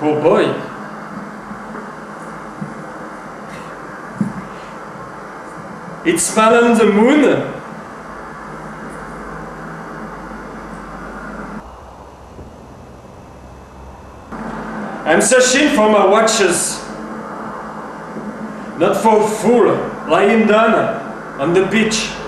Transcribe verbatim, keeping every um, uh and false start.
Poor boy. It's Man on the Moon. I'm searching for my watches. Not for a fool lying down on the beach.